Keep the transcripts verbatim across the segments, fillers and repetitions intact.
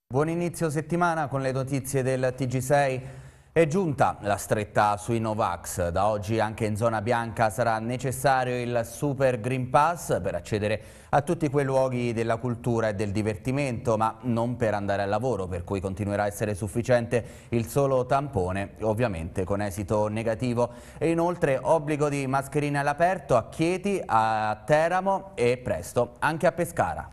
Buon inizio settimana con le notizie del T G sei. È giunta la stretta sui Novax. Da oggi anche in zona bianca sarà necessario il Super Green Pass per accedere a tutti quei luoghi della cultura e del divertimento, ma non per andare al lavoro, per cui continuerà a essere sufficiente il solo tampone, ovviamente con esito negativo. E inoltre obbligo di mascherine all'aperto a Chieti, a Teramo e presto anche a Pescara.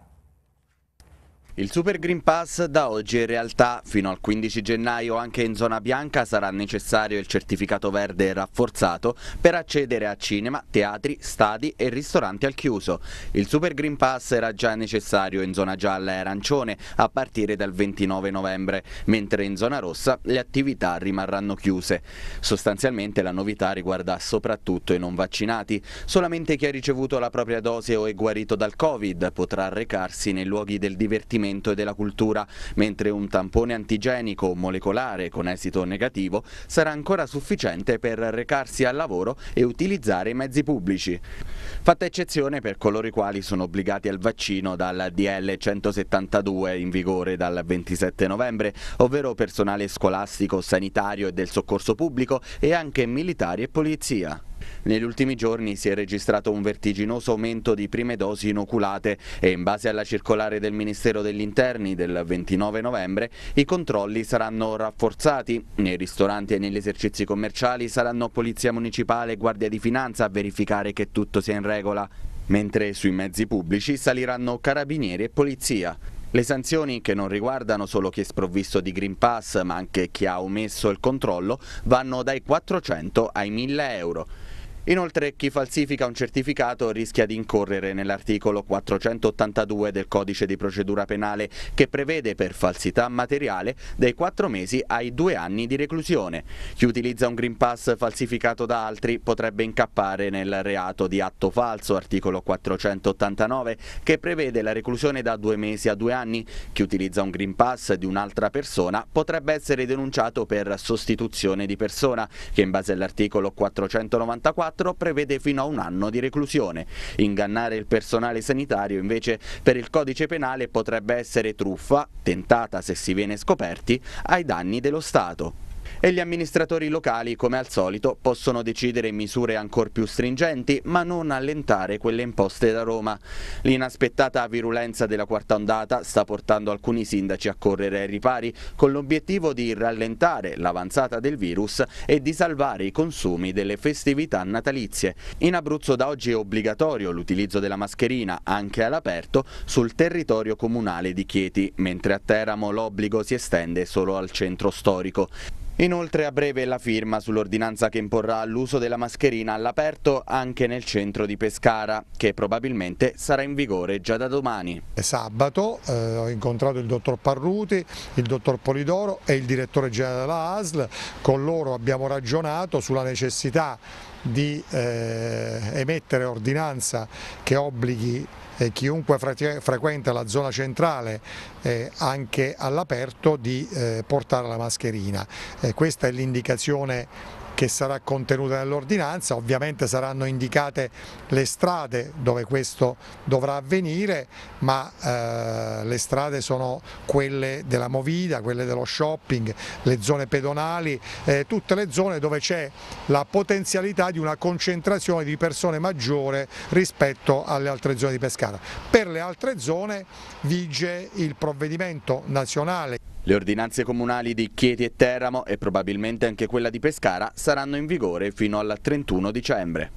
Il Super Green Pass da oggi in realtà fino al quindici gennaio anche in zona bianca sarà necessario il certificato verde rafforzato per accedere a cinema, teatri, stadi e ristoranti al chiuso. Il Super Green Pass era già necessario in zona gialla e arancione a partire dal ventinove novembre, mentre in zona rossa le attività rimarranno chiuse. Sostanzialmente la novità riguarda soprattutto i non vaccinati. Solamente chi ha ricevuto la propria dose o è guarito dal Covid potrà recarsi nei luoghi del divertimento e della cultura, mentre un tampone antigenico o molecolare con esito negativo sarà ancora sufficiente per recarsi al lavoro e utilizzare i mezzi pubblici. Fatta eccezione per coloro i quali sono obbligati al vaccino dal D L centosettantadue in vigore dal ventisette novembre, ovvero personale scolastico, sanitario e del soccorso pubblico e anche militari e polizia. Negli ultimi giorni si è registrato un vertiginoso aumento di prime dosi inoculate e in base alla circolare del Ministero degli Interni del ventinove novembre i controlli saranno rafforzati. Nei ristoranti e negli esercizi commerciali saranno Polizia Municipale e Guardia di Finanza a verificare che tutto sia in regola, mentre sui mezzi pubblici saliranno Carabinieri e Polizia. Le sanzioni, che non riguardano solo chi è sprovvisto di Green Pass ma anche chi ha omesso il controllo, vanno dai quattrocento ai mille euro. Inoltre chi falsifica un certificato rischia di incorrere nell'articolo quattrocentottantadue del Codice di procedura penale, che prevede per falsità materiale dai quattro mesi ai due anni di reclusione. Chi utilizza un Green Pass falsificato da altri potrebbe incappare nel reato di atto falso, articolo quattrocentottantanove, che prevede la reclusione da due mesi a due anni. Chi utilizza un Green Pass di un'altra persona potrebbe essere denunciato per sostituzione di persona, che in base all'articolo quattrocentonovantaquattro prevede fino a un anno di reclusione. Ingannare il personale sanitario invece per il codice penale potrebbe essere truffa, tentata se si viene scoperti, ai danni dello Stato. E gli amministratori locali, come al solito, possono decidere misure ancor più stringenti, ma non allentare quelle imposte da Roma. L'inaspettata virulenza della quarta ondata sta portando alcuni sindaci a correre ai ripari, con l'obiettivo di rallentare l'avanzata del virus e di salvare i consumi delle festività natalizie. In Abruzzo da oggi è obbligatorio l'utilizzo della mascherina, anche all'aperto, sul territorio comunale di Chieti, mentre a Teramo l'obbligo si estende solo al centro storico. Inoltre a breve la firma sull'ordinanza che imporrà l'uso della mascherina all'aperto anche nel centro di Pescara, che probabilmente sarà in vigore già da domani. Sabato eh, ho incontrato il dottor Parruti, il dottor Polidoro e il direttore generale della A S L. Con loro abbiamo ragionato sulla necessità di eh, emettere ordinanza che obblighi eh, chiunque fre frequenta la zona centrale eh, anche all'aperto di eh, portare la mascherina. Eh, questa è l'indicazione che sarà contenuta nell'ordinanza. Ovviamente saranno indicate le strade dove questo dovrà avvenire, ma eh, le strade sono quelle della movida, quelle dello shopping, le zone pedonali, eh, tutte le zone dove c'è la potenzialità di una concentrazione di persone maggiore rispetto alle altre zone di Pescara. Per le altre zone vige il provvedimento nazionale. Le ordinanze comunali di Chieti e Teramo e probabilmente anche quella di Pescara saranno in vigore fino al trentuno dicembre.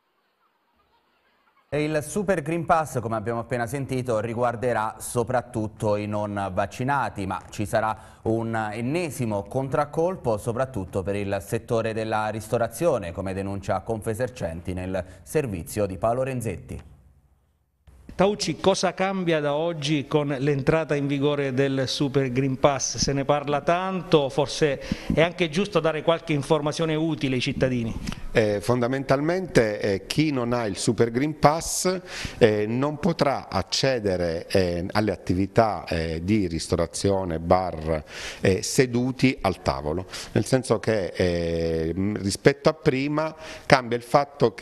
E il Super Green Pass, come abbiamo appena sentito, riguarderà soprattutto i non vaccinati, ma ci sarà un ennesimo contraccolpo soprattutto per il settore della ristorazione, come denuncia Confesercenti nel servizio di Paolo Renzetti. Tauci, cosa cambia da oggi con l'entrata in vigore del Super Green Pass? Se ne parla tanto, forse è anche giusto dare qualche informazione utile ai cittadini. Eh, fondamentalmente eh, chi non ha il Super Green Pass eh, non potrà accedere eh, alle attività eh, di ristorazione, bar, eh, seduti al tavolo, nel senso che eh, rispetto a prima cambia il fatto che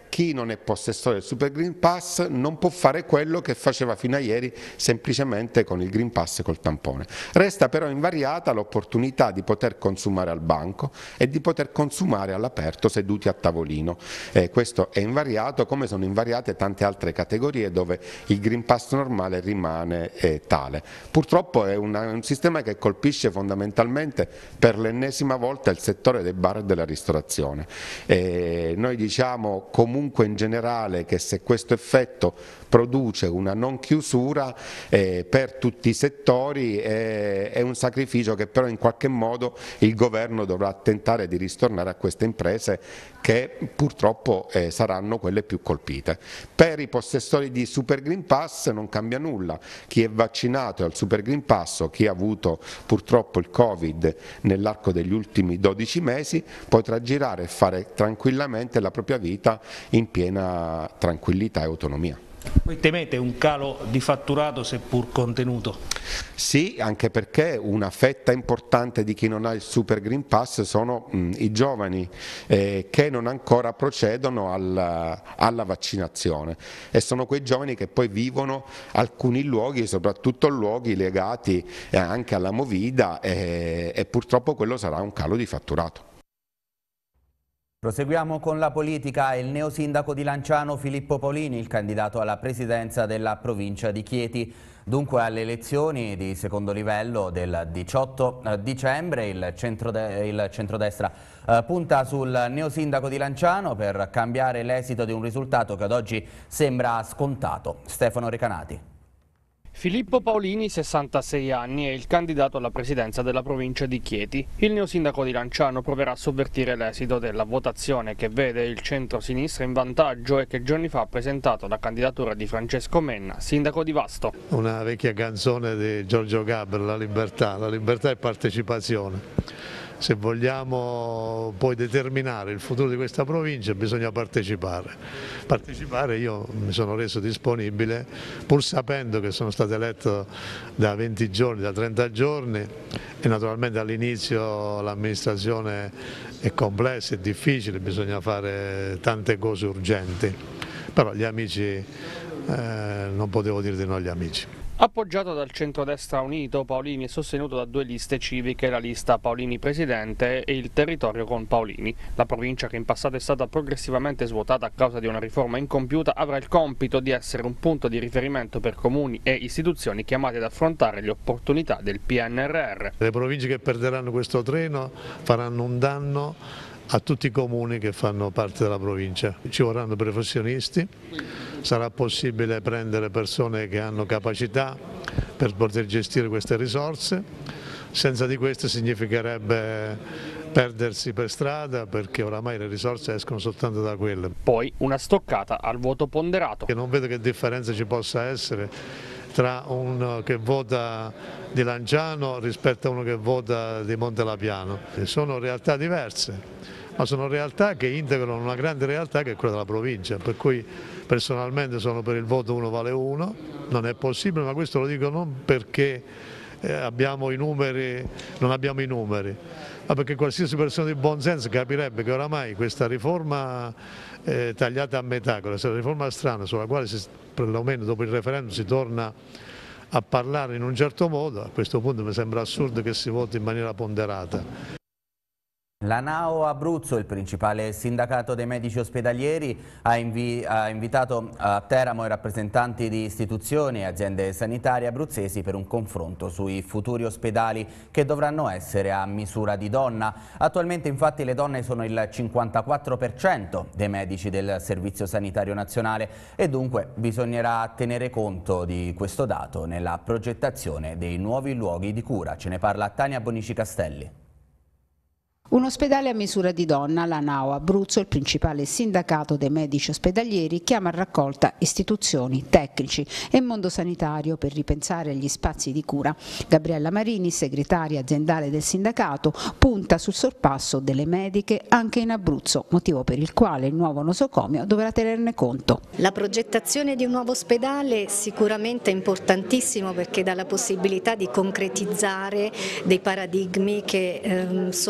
chi non è possessore del Super Green Pass non può fare quello che faceva fino a ieri semplicemente con il Green Pass e col tampone. Resta però invariata l'opportunità di poter consumare al banco e di poter consumare all'aperto seduti a tavolino. Eh, questo è invariato, come sono invariate tante altre categorie dove il Green Pass normale rimane eh, tale. Purtroppo è una, un sistema che colpisce fondamentalmente per l'ennesima volta il settore dei bar e della ristorazione. Eh, noi diciamo comunque in generale che se questo effetto produce una non chiusura eh, per tutti i settori eh, è un sacrificio che però in qualche modo il governo dovrà tentare di ristornare a queste imprese che purtroppo eh, saranno quelle più colpite. Per i possessori di Super Green Pass non cambia nulla, chi è vaccinato al Super Green Pass o chi ha avuto purtroppo il Covid nell'arco degli ultimi dodici mesi potrà girare e fare tranquillamente la propria vita in piena tranquillità e autonomia. Voi temete un calo di fatturato seppur contenuto? Sì, anche perché una fetta importante di chi non ha il Super Green Pass sono mh, i giovani eh, che non ancora procedono alla, alla vaccinazione e sono quei giovani che poi vivono alcuni luoghi, soprattutto luoghi legati eh, anche alla Movida e, e purtroppo quello sarà un calo di fatturato. Proseguiamo con la politica. Il neosindaco di Lanciano Filippo Paolini, il candidato alla presidenza della provincia di Chieti. Dunque alle elezioni di secondo livello del diciotto dicembre il, centrode il centrodestra eh, punta sul neosindaco di Lanciano per cambiare l'esito di un risultato che ad oggi sembra scontato. Stefano Recanati. Filippo Paolini, sessantasei anni, è il candidato alla presidenza della provincia di Chieti. Il neosindaco di Lanciano proverà a sovvertire l'esito della votazione che vede il centro-sinistra in vantaggio e che giorni fa ha presentato la candidatura di Francesco Menna, sindaco di Vasto. Una vecchia canzone di Giorgio Gaber, La libertà. La libertà è partecipazione. Se vogliamo poi determinare il futuro di questa provincia bisogna partecipare. Partecipare io mi sono reso disponibile pur sapendo che sono stato eletto da venti giorni, da trenta giorni e naturalmente all'inizio l'amministrazione è complessa, è difficile, bisogna fare tante cose urgenti, però gli amici, eh, non potevo dire di no agli amici. Appoggiato dal centrodestra unito, Paolini è sostenuto da due liste civiche, la lista Paolini Presidente e il Territorio con Paolini. La provincia, che in passato è stata progressivamente svuotata a causa di una riforma incompiuta, avrà il compito di essere un punto di riferimento per comuni e istituzioni chiamate ad affrontare le opportunità del P N R R. Le province che perderanno questo treno faranno un danno a tutti i comuni che fanno parte della provincia. Ci vorranno professionisti, sarà possibile prendere persone che hanno capacità per poter gestire queste risorse, senza di queste significherebbe perdersi per strada perché oramai le risorse escono soltanto da quelle. Poi una stoccata al voto ponderato. Io non vedo che differenza ci possa essere tra uno che vota di Lanciano rispetto a uno che vota di Montelapiano. Sono realtà diverse, ma sono realtà che integrano una grande realtà che è quella della provincia, per cui personalmente sono per il voto uno vale uno, non è possibile, ma questo lo dico non perché eh, abbiamo i numeri, non abbiamo i numeri, ma perché qualsiasi persona di buon senso capirebbe che oramai questa riforma eh, tagliata a metà, questa riforma strana sulla quale si, perlomeno dopo il referendum si torna a parlare in un certo modo, a questo punto mi sembra assurdo che si voti in maniera ponderata. La NAO Abruzzo, il principale sindacato dei medici ospedalieri, ha, invi ha invitato a Teramo i rappresentanti di istituzioni e aziende sanitarie abruzzesi per un confronto sui futuri ospedali che dovranno essere a misura di donna. Attualmente infatti le donne sono il cinquantaquattro per cento dei medici del Servizio Sanitario Nazionale e dunque bisognerà tenere conto di questo dato nella progettazione dei nuovi luoghi di cura. Ce ne parla Tania Bonici Castelli. Un ospedale a misura di donna, la NAO Abruzzo, il principale sindacato dei medici ospedalieri, chiama a raccolta istituzioni, tecnici e mondo sanitario per ripensare agli spazi di cura. Gabriella Marini, segretaria aziendale del sindacato, punta sul sorpasso delle mediche anche in Abruzzo, motivo per il quale il nuovo nosocomio dovrà tenerne conto. La progettazione di un nuovo ospedale sicuramente è importantissimo perché dà la possibilità di concretizzare dei paradigmi che ehm, sono in già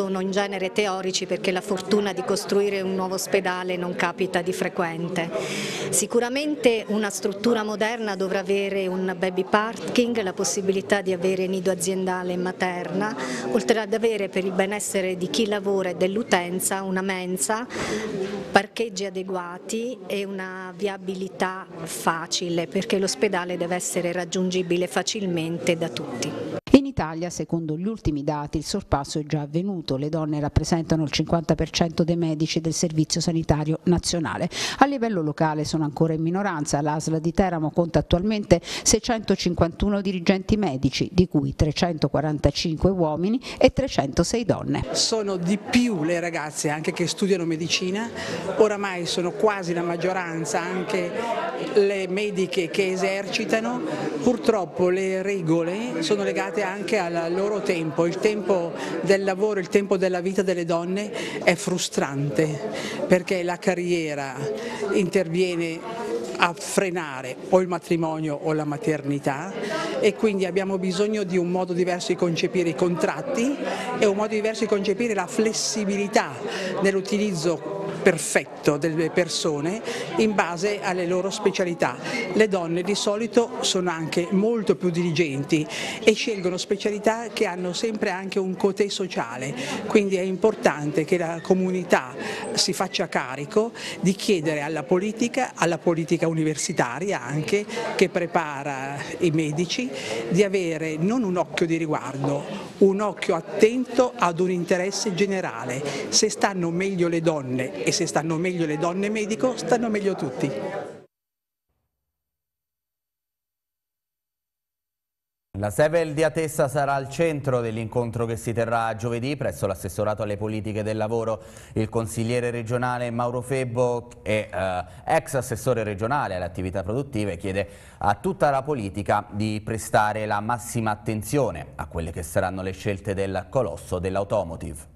genere teorici, perché la fortuna di costruire un nuovo ospedale non capita di frequente. Sicuramente una struttura moderna dovrà avere un baby parking, la possibilità di avere nido aziendale e materna, oltre ad avere per il benessere di chi lavora e dell'utenza una mensa, parcheggi adeguati e una viabilità facile, perché l'ospedale deve essere raggiungibile facilmente da tutti. In Italia, secondo gli ultimi dati, il sorpasso è già avvenuto. Le donne rappresentano il cinquanta per cento dei medici del Servizio Sanitario Nazionale. A livello locale sono ancora in minoranza. L'A S L di Teramo conta attualmente seicentocinquantuno dirigenti medici, di cui trecentoquarantacinque uomini e trecentosei donne. Sono di più le ragazze anche che studiano medicina, oramai sono quasi la maggioranza anche le mediche che esercitano. Purtroppo le regole sono legate anche al loro tempo, il tempo del lavoro, il tempo della vita delle donne è frustrante, perché la carriera interviene a frenare o il matrimonio o la maternità, e quindi abbiamo bisogno di un modo diverso di concepire i contratti e un modo diverso di concepire la flessibilità nell'utilizzo perfetto delle persone in base alle loro specialità. Le donne di solito sono anche molto più diligenti e scelgono specialità che hanno sempre anche un cotè sociale, quindi è importante che la comunità si faccia carico di chiedere alla politica, alla politica universitaria anche, che prepara i medici, di avere non un occhio di riguardo, un occhio attento ad un interesse generale. Se stanno meglio le donne e se stanno meglio le donne medico, stanno meglio tutti. La Sevel di Atessa sarà al centro dell'incontro che si terrà giovedì presso l'assessorato alle politiche del lavoro. Il consigliere regionale Mauro Febbo e eh, ex assessore regionale alle attività produttive chiede a tutta la politica di prestare la massima attenzione a quelle che saranno le scelte del colosso dell'automotive.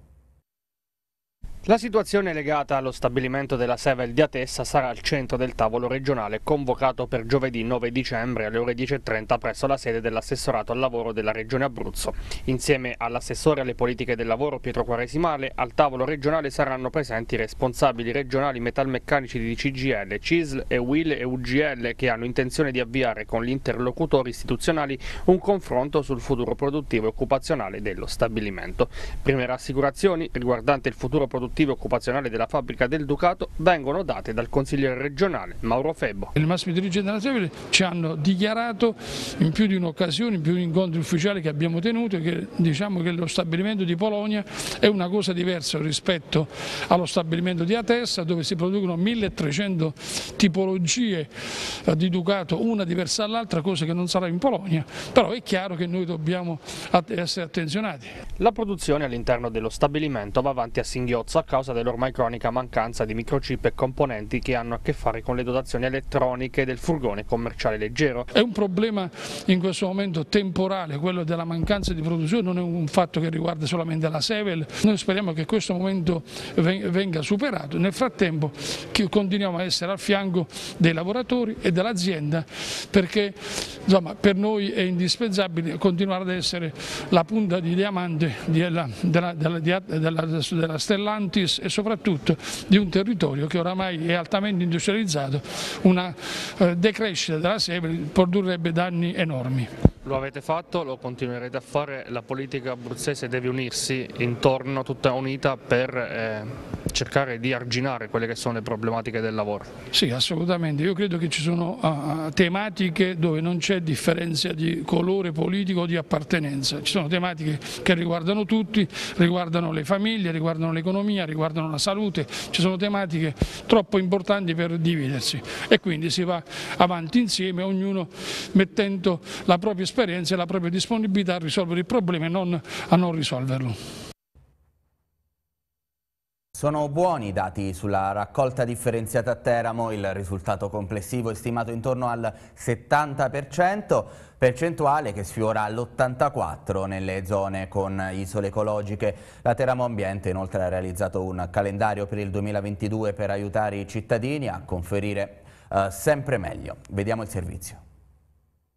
La situazione legata allo stabilimento della Sevel di Atessa sarà al centro del tavolo regionale convocato per giovedì nove dicembre alle ore dieci e trenta presso la sede dell'assessorato al lavoro della regione Abruzzo. Insieme all'assessore alle politiche del lavoro Pietro Quaresimale, al tavolo regionale saranno presenti i responsabili regionali metalmeccanici di C G I L, C I S L e U I L e U G L, che hanno intenzione di avviare con gli interlocutori istituzionali un confronto sul futuro produttivo e occupazionale dello stabilimento. Prime rassicurazioni riguardanti il futuro produttivo e occupazionale della fabbrica del Ducato vengono date dal consigliere regionale Mauro Febbo. Il massimo dirigente della Sevel ci hanno dichiarato in più di un'occasione, in più di incontri ufficiali che abbiamo tenuto, che diciamo che lo stabilimento di Polonia è una cosa diversa rispetto allo stabilimento di Atessa, dove si producono milletrecento tipologie di Ducato, una diversa dall'altra, cosa che non sarà in Polonia, però è chiaro che noi dobbiamo essere attenzionati. La produzione all'interno dello stabilimento va avanti a singhiozzo a causa dell'ormai cronica mancanza di microchip e componenti che hanno a che fare con le dotazioni elettroniche del furgone commerciale leggero. È un problema in questo momento temporale, quello della mancanza di produzione, non è un fatto che riguarda solamente la Sevel. Noi speriamo che questo momento venga superato. Nel frattempo continuiamo a essere al fianco dei lavoratori e dell'azienda, perché insomma, per noi è indispensabile continuare ad essere la punta di diamante della, della, della, della, della Stellantis e soprattutto di un territorio che oramai è altamente industrializzato. Una eh, decrescita della Sevel produrrebbe danni enormi. Lo avete fatto, lo continuerete a fare, la politica abruzzese deve unirsi intorno, tutta unita, per eh, cercare di arginare quelle che sono le problematiche del lavoro. Sì, assolutamente, io credo che ci sono uh, tematiche dove non c'è differenza di colore politico o di appartenenza, ci sono tematiche che riguardano tutti, riguardano le famiglie, riguardano l'economia, riguardano la salute, ci sono tematiche troppo importanti per dividersi e quindi si va avanti insieme, ognuno mettendo la propria esperienza e la propria disponibilità a risolvere il problema e non a non risolverlo. Sono buoni i dati sulla raccolta differenziata a Teramo, il risultato complessivo è stimato intorno al settanta per cento, percentuale che sfiora l'ottantaquattro per cento nelle zone con isole ecologiche. La Teramo Ambiente inoltre ha realizzato un calendario per il duemilaventidue per aiutare i cittadini a conferire eh, sempre meglio. Vediamo il servizio.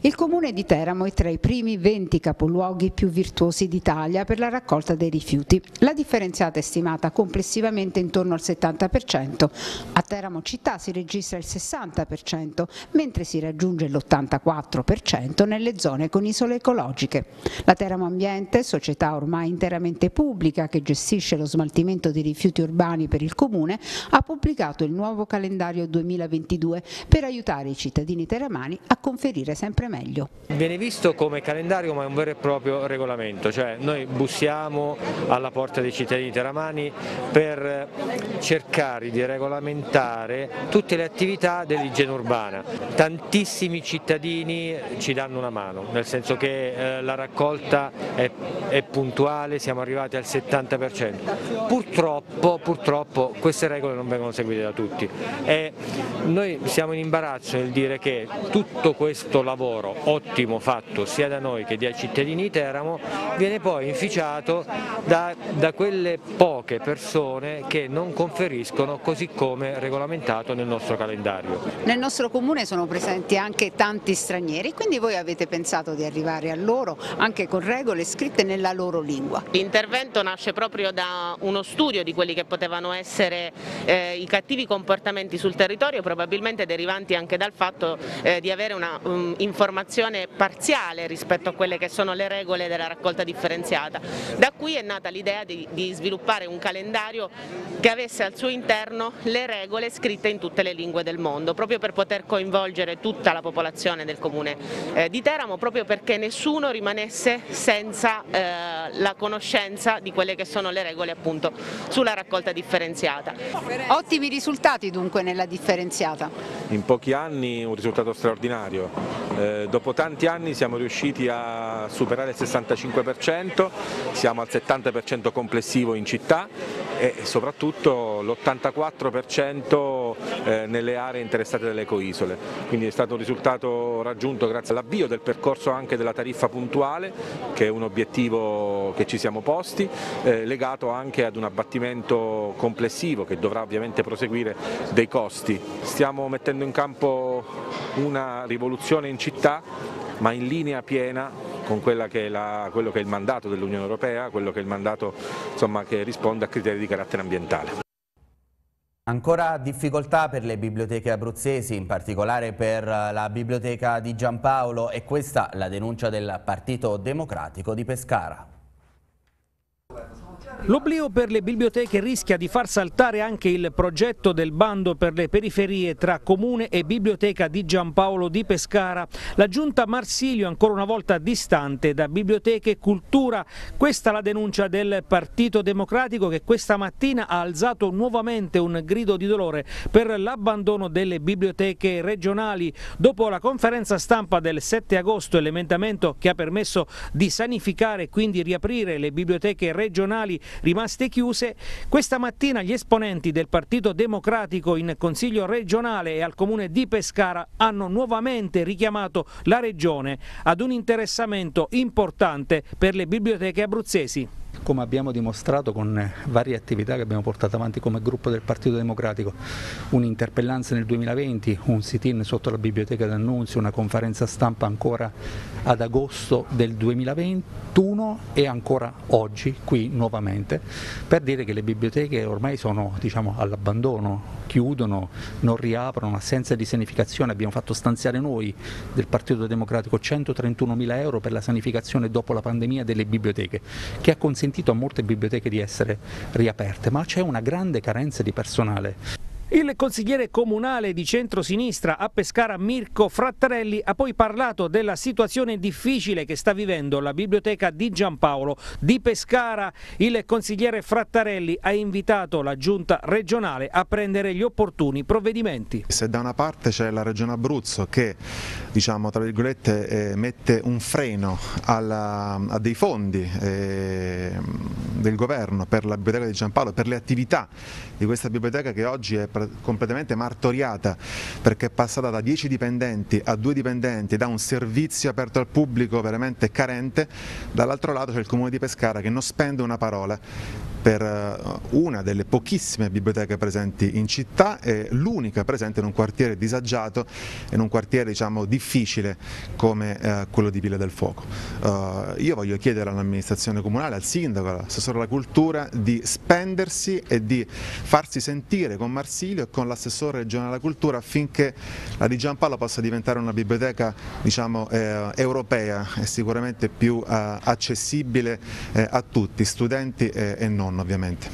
Il comune di Teramo è tra i primi venti capoluoghi più virtuosi d'Italia per la raccolta dei rifiuti. La differenziata è stimata complessivamente intorno al settanta per cento. A Teramo città si registra il sessanta per cento, mentre si raggiunge l'ottantaquattro per cento nelle zone con isole ecologiche. La Teramo Ambiente, società ormai interamente pubblica che gestisce lo smaltimento dei rifiuti urbani per il comune, ha pubblicato il nuovo calendario duemilaventidue per aiutare i cittadini teramani a conferire sempre meglio. Viene visto come calendario, ma è un vero e proprio regolamento, cioè noi bussiamo alla porta dei cittadini teramani per cercare di regolamentare tutte le attività dell'igiene urbana. Tantissimi cittadini ci danno una mano, nel senso che eh, la raccolta è, è puntuale, siamo arrivati al settanta per cento. Purtroppo, purtroppo queste regole non vengono seguite da tutti e noi siamo in imbarazzo nel dire che tutto questo lavoro ottimo fatto sia da noi che dai cittadini di Teramo viene poi inficiato da, da quelle poche persone che non conferiscono così come regolamentato nel nostro calendario. Nel nostro comune sono presenti anche tanti stranieri, quindi voi avete pensato di arrivare a loro anche con regole scritte nella loro lingua. L'intervento nasce proprio da uno studio di quelli che potevano essere eh, i cattivi comportamenti sul territorio, probabilmente derivanti anche dal fatto eh, di avere una um, informazione parziale rispetto a quelle che sono le regole della raccolta differenziata. Da qui è nata l'idea di, di sviluppare un calendario che avesse al suo interno le regole scritte in tutte le lingue del mondo, proprio per poter coinvolgere tutta la popolazione del comune eh, di Teramo, proprio perché nessuno rimanesse senza eh, la conoscenza di quelle che sono le regole appunto sulla raccolta differenziata. Ottimi risultati dunque nella differenziata. In pochi anni un risultato straordinario, eh, dopo tanti anni siamo riusciti a superare il sessantacinque per cento, siamo al settanta per cento complessivo in città e soprattutto l'ottantaquattro per cento eh, nelle aree interessate dalle ecoisole, quindi è stato un risultato raggiunto grazie all'avvio del percorso anche della tariffa puntuale, che è un obiettivo che ci siamo posti, eh, legato anche ad un abbattimento complessivo che dovrà ovviamente proseguire dei costi. Stiamo mettendo in campo una rivoluzione in città, ma in linea piena con quella che è la, quello che è il mandato dell'Unione Europea, quello che è il mandato insomma, che risponde a criteri di carattere ambientale. Ancora difficoltà per le biblioteche abruzzesi, in particolare per la biblioteca di Giampaolo, e questa la denuncia del Partito Democratico di Pescara. L'oblio per le biblioteche rischia di far saltare anche il progetto del bando per le periferie tra Comune e Biblioteca di Giampaolo di Pescara. La giunta Marsilio ancora una volta distante da biblioteche e cultura. Questa la denuncia del Partito Democratico, che questa mattina ha alzato nuovamente un grido di dolore per l'abbandono delle biblioteche regionali. Dopo la conferenza stampa del sette agosto e l'emendamento che ha permesso di sanificare e quindi riaprire le biblioteche regionali rimaste chiuse, questa mattina gli esponenti del Partito Democratico in Consiglio regionale e al Comune di Pescara hanno nuovamente richiamato la Regione ad un interessamento importante per le biblioteche abruzzesi. Come abbiamo dimostrato con varie attività che abbiamo portato avanti come gruppo del Partito Democratico, un'interpellanza nel duemilaventi, un sit-in sotto la Biblioteca d'Annunzio, una conferenza stampa ancora ad agosto del duemilaventuno e ancora oggi qui nuovamente, per dire che le biblioteche ormai sono diciamo, all'abbandono, chiudono, non riaprono, assenza di sanificazione. Abbiamo fatto stanziare noi del Partito Democratico centotrentunomila euro per la sanificazione dopo la pandemia delle biblioteche, che ha consentito a molte biblioteche di essere riaperte, ma c'è una grande carenza di personale. Il consigliere comunale di centrosinistra a Pescara Mirko Frattarelli ha poi parlato della situazione difficile che sta vivendo la biblioteca di Giampaolo di Pescara. Il consigliere Frattarelli ha invitato la giunta regionale a prendere gli opportuni provvedimenti. Se da una parte c'è la regione Abruzzo che diciamo tra virgolette eh, mette un freno alla, a dei fondi eh, del governo per la biblioteca di Giampaolo, per le attività di questa biblioteca che oggi è praticamente completamente martoriata, perché è passata da dieci dipendenti a due dipendenti, da un servizio aperto al pubblico veramente carente. Dall'altro lato c'è il Comune di Pescara che non spende una parola per una delle pochissime biblioteche presenti in città e l'unica presente in un quartiere disagiato, in un quartiere diciamo difficile come eh, quello di Pile del Fuoco. Uh, io voglio chiedere all'amministrazione comunale, al sindaco, all'assessore alla cultura di spendersi e di farsi sentire con Marsilio e con l'assessore regionale alla cultura affinché la di Giampaolo possa diventare una biblioteca diciamo eh, europea e sicuramente più eh, accessibile eh, a tutti, studenti e, e non ovviamente.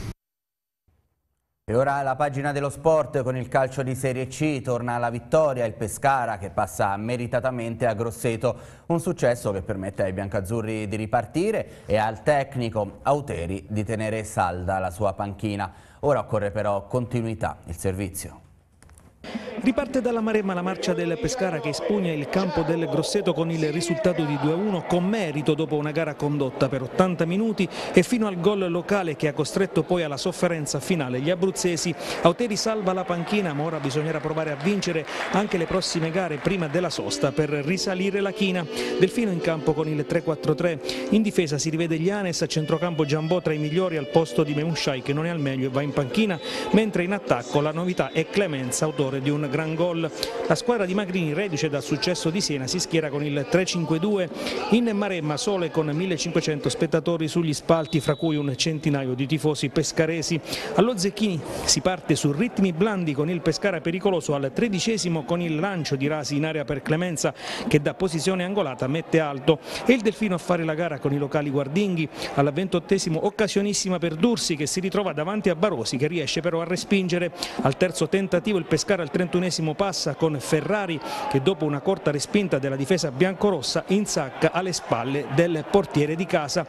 E ora la pagina dello sport con il calcio di Serie C, torna alla vittoria il Pescara che passa meritatamente a Grosseto, un successo che permette ai biancazzurri di ripartire e al tecnico Auteri di tenere salda la sua panchina. Ora occorre però continuità, il servizio. Riparte dalla Maremma la marcia del Pescara che espugna il campo del Grosseto con il risultato di due a uno con merito dopo una gara condotta per ottanta minuti e fino al gol locale che ha costretto poi alla sofferenza finale gli abruzzesi. Auteri salva la panchina, ma ora bisognerà provare a vincere anche le prossime gare prima della sosta per risalire la china. Delfino in campo con il tre quattro tre, in difesa si rivede Glianes, a centrocampo Giambò tra i migliori al posto di Memushai che non è al meglio e va in panchina, mentre in attacco la novità è Clemenza, autore di un gran gol. La squadra di Magrini, reduce dal successo di Siena, si schiera con il tre cinque due. In Maremma sole con millecinquecento spettatori sugli spalti, fra cui un centinaio di tifosi pescaresi. Allo Zecchini si parte su ritmi blandi con il Pescara pericoloso al tredicesimo con il lancio di Rasi in area per Clemenza che da posizione angolata mette alto e il Delfino a fare la gara con i locali guardinghi. Al ventottesimo occasionissima per Dursi che si ritrova davanti a Barosi che riesce però a respingere. Al terzo tentativo il Pescara al trentunesimo passa con Ferrari che dopo una corta respinta della difesa biancorossa insacca alle spalle del portiere di casa.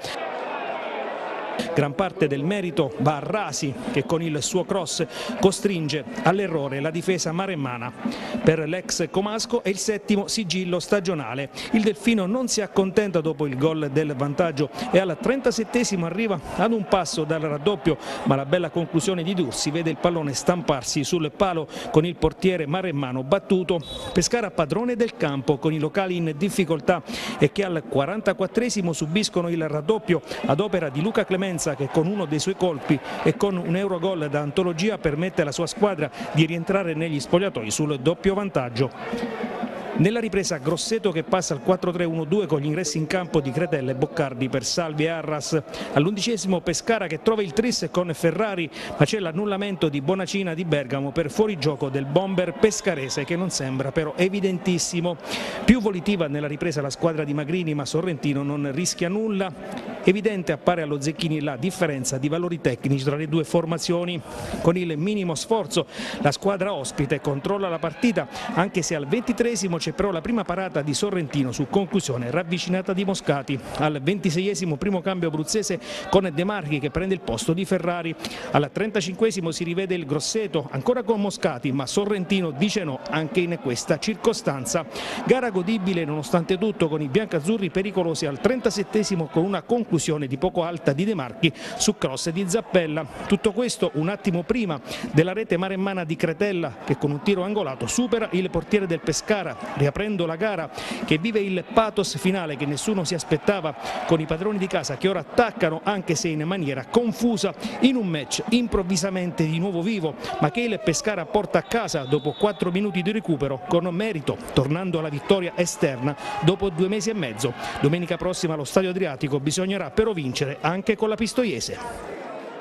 Gran parte del merito va a Rasi che con il suo cross costringe all'errore la difesa maremmana. Per l'ex comasco è il settimo sigillo stagionale. Il Delfino non si accontenta dopo il gol del vantaggio e al trentasettesimo arriva ad un passo dal raddoppio, ma la bella conclusione di Dursi vede il pallone stamparsi sul palo con il portiere maremmano battuto. Pescara padrone del campo con i locali in difficoltà e che al quarantaquattresimo subiscono il raddoppio ad opera di Luca Clemenza che con uno dei suoi colpi e con un Eurogol da antologia permette alla sua squadra di rientrare negli spogliatoi sul doppio vantaggio. Nella ripresa Grosseto che passa al quattro tre uno due con gli ingressi in campo di Cretella e Boccardi per Salvi e Arras. All'undicesimo Pescara che trova il tris con Ferrari, ma c'è l'annullamento di Bonacina di Bergamo per fuorigioco del bomber pescarese che non sembra però evidentissimo. Più volitiva nella ripresa la squadra di Magrini, ma Sorrentino non rischia nulla. Evidente appare allo Zecchini la differenza di valori tecnici tra le due formazioni. Con il minimo sforzo la squadra ospite controlla la partita, anche se al ventitreesimo c'è però la prima parata di Sorrentino su conclusione ravvicinata di Moscati. Al ventiseiesimo primo cambio abruzzese con De Marchi che prende il posto di Ferrari. Al trentacinquesimo si rivede il Grosseto ancora con Moscati, ma Sorrentino dice no anche in questa circostanza. Gara godibile nonostante tutto con i biancazzurri pericolosi al trentasettesimo con una conclusione di poco alta di De Marchi su cross di Zappella. Tutto questo un attimo prima della rete maremmana di Cretella che con un tiro angolato supera il portiere del Pescara, riaprendo la gara che vive il pathos finale che nessuno si aspettava con i padroni di casa che ora attaccano anche se in maniera confusa in un match improvvisamente di nuovo vivo, ma che il Pescara porta a casa dopo quattro minuti di recupero con merito, tornando alla vittoria esterna dopo due mesi e mezzo. Domenica prossima allo Stadio Adriatico bisognerà però vincere anche con la Pistoiese.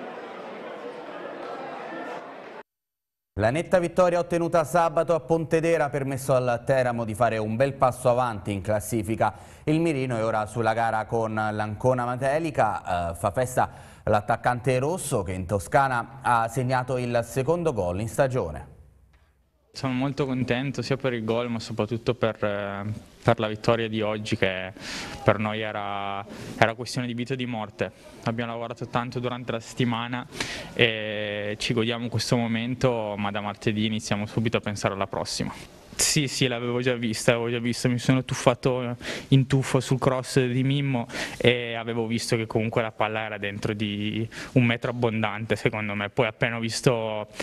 La netta vittoria ottenuta sabato a Pontedera ha permesso al Teramo di fare un bel passo avanti in classifica. Il mirino è ora sulla gara con l'Ancona Matelica, eh, fa festa l'attaccante rosso che in Toscana ha segnato il secondo gol in stagione. Sono molto contento sia per il gol ma soprattutto per, per la vittoria di oggi che per noi era, era questione di vita o di morte. Abbiamo lavorato tanto durante la settimana e ci godiamo questo momento, ma da martedì iniziamo subito a pensare alla prossima. Sì, sì, l'avevo già vista, l'avevo già vista, mi sono tuffato in tuffo sul cross di Mimmo e avevo visto che comunque la palla era dentro di un metro abbondante secondo me, poi appena ho visto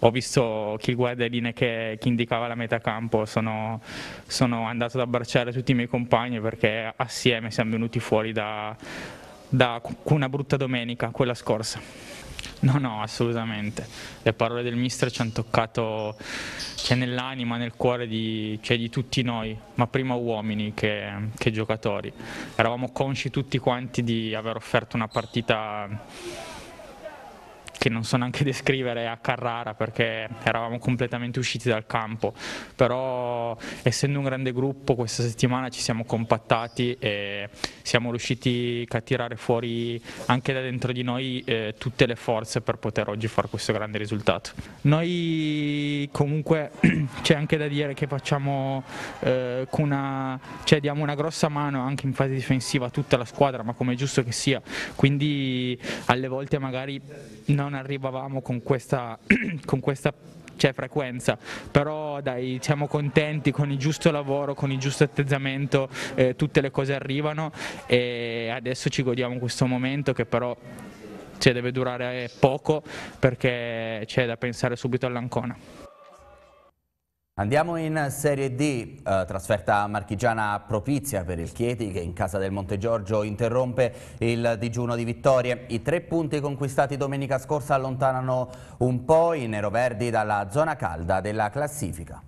ho visto che il guardalinee che, che indicava la metà campo, sono, sono andato ad abbracciare tutti i miei compagni perché assieme siamo venuti fuori da, da una brutta domenica, quella scorsa. No, no, assolutamente. Le parole del mister ci hanno toccato, cioè, nell'anima, nel cuore di, cioè, di tutti noi, ma prima uomini che, che giocatori. Eravamo consci tutti quanti di aver offerto una partita che non so neanche descrivere a Carrara, perché eravamo completamente usciti dal campo, però essendo un grande gruppo questa settimana ci siamo compattati e siamo riusciti a tirare fuori anche da dentro di noi eh, tutte le forze per poter oggi fare questo grande risultato. Noi comunque c'è anche da dire che facciamo eh, una, cioè diamo una grossa mano anche in fase difensiva a tutta la squadra, ma come è giusto che sia, quindi alle volte magari non arrivavamo con questa, con questa cioè, frequenza, però dai, siamo contenti, con il giusto lavoro, con il giusto atteggiamento eh, tutte le cose arrivano e adesso ci godiamo questo momento che però cioè, deve durare poco perché c'è da pensare subito all'Ancona. Andiamo in Serie D, eh, trasferta marchigiana propizia per il Chieti che in casa del Montegiorgio interrompe il digiuno di vittorie. I tre punti conquistati domenica scorsa allontanano un po' i neroverdi dalla zona calda della classifica.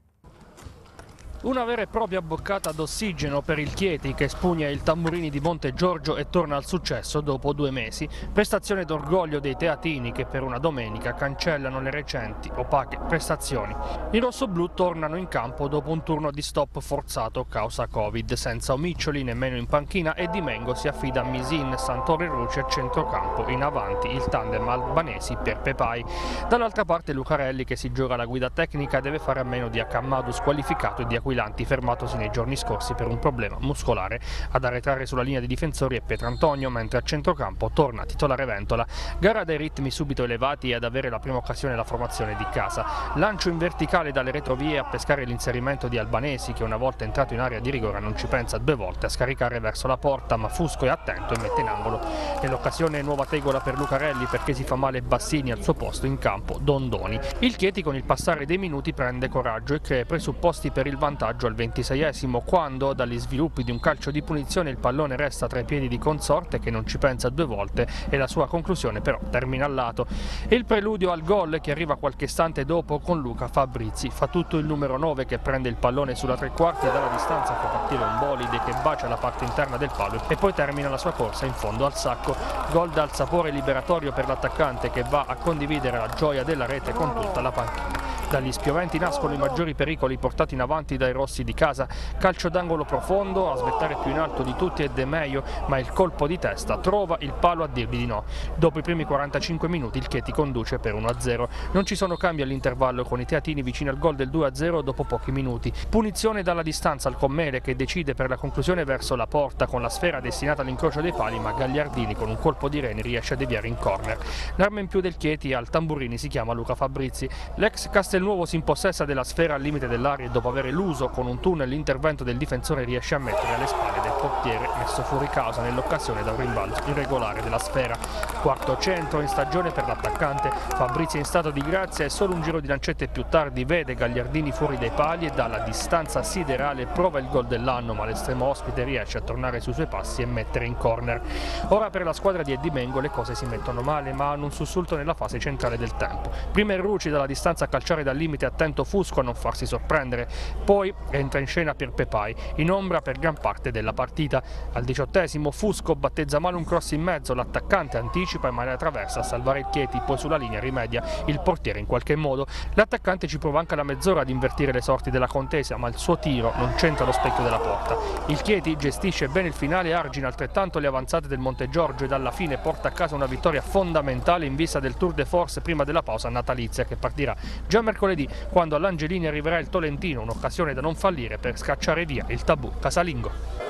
Una vera e propria boccata d'ossigeno per il Chieti che spugna il Tamburini di Montegiorgio e torna al successo dopo due mesi. Prestazione d'orgoglio dei teatini che per una domenica cancellano le recenti opache prestazioni. I rossoblù tornano in campo dopo un turno di stop forzato causa Covid, senza Omiccioli nemmeno in panchina e Dimengo si affida a Misin, Santore Ruci a centrocampo, in avanti il tandem albanesi per Pepai. Dall'altra parte Lucarelli che si gioca la guida tecnica deve fare a meno di Accamadu squalificato e di Aquilani fermatosi nei giorni scorsi per un problema muscolare. Ad arretrare sulla linea di difensori è Pietrantonio, mentre a centrocampo torna titolare Ventola. Gara dai ritmi subito elevati e ad avere la prima occasione la formazione di casa. Lancio in verticale dalle retrovie a pescare l'inserimento di Albanesi che una volta entrato in area di rigore non ci pensa due volte a scaricare verso la porta, ma Fusco è attento e mette in angolo. Nell'occasione nuova tegola per Lucarelli perché si fa male Bassini, al suo posto in campo Dondoni. Il Chieti con il passare dei minuti prende coraggio e crea presupposti per il vantaggio al ventiseiesimo, quando dagli sviluppi di un calcio di punizione il pallone resta tra i piedi di Consorte che non ci pensa due volte e la sua conclusione però termina al lato. E il preludio al gol che arriva qualche istante dopo con Luca Fabrizi. Fa tutto il numero nove che prende il pallone sulla tre quarti e dalla distanza fa partire un bolide che bacia la parte interna del palo e poi termina la sua corsa in fondo al sacco. Gol dal sapore liberatorio per l'attaccante che va a condividere la gioia della rete con tutta la panchina. Dagli spioventi nascono i maggiori pericoli portati in avanti dai rossi di casa. Calcio d'angolo profondo, a svettare più in alto di tutti è De Meio, ma il colpo di testa trova il palo a dirgli di no. Dopo i primi quarantacinque minuti il Chieti conduce per uno a zero. Non ci sono cambi all'intervallo con i teatini vicini al gol del due a zero dopo pochi minuti. Punizione dalla distanza al Commele che decide per la conclusione verso la porta con la sfera destinata all'incrocio dei pali, ma Gagliardini con un colpo di reni riesce a deviare in corner. L'arma in più del Chieti al Tamburini si chiama Luca Fabrizi. L'ex Castelnuovo si impossessa della sfera al limite dell'area e dopo aver eluso con un tunnel l'intervento del difensore riesce a mettere alle spalle del portiere messo fuori causa nell'occasione da un rimbalzo irregolare della sfera. Quarto centro in stagione per l'attaccante. Fabrizi è in stato di grazia e solo un giro di lancette più tardi vede Gagliardini fuori dai pali e dalla distanza siderale prova il gol dell'anno, ma l'estremo ospite riesce a tornare sui suoi passi e mettere in corner. Ora per la squadra di Edimengo le cose si mettono male, ma hanno un sussulto nella fase centrale del tempo. Prima il Ruci dalla distanza a calciare dal limite, attento Fusco a non farsi sorprendere, poi entra in scena per Pepai, in ombra per gran parte della partita. Al diciottesimo Fusco battezza male un cross in mezzo, l'attaccante anticipa e male attraversa a salvare il Chieti, poi sulla linea rimedia il portiere in qualche modo. L'attaccante ci prova anche alla mezz'ora ad invertire le sorti della contesa, ma il suo tiro non centra lo specchio della porta. Il Chieti gestisce bene il finale e argina altrettanto le avanzate del Montegiorgio ed alla fine porta a casa una vittoria fondamentale in vista del Tour de Force prima della pausa natalizia che partirà già mercoledì, quando all'Angelini arriverà il Tolentino, un'occasione da non fallire per scacciare via il tabù casalingo.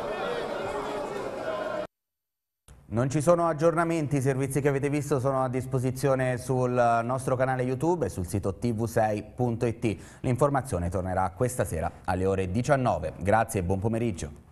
Non ci sono aggiornamenti, i servizi che avete visto sono a disposizione sul nostro canale YouTube e sul sito T V sei punto it. L'informazione tornerà questa sera alle ore diciannove. Grazie e buon pomeriggio.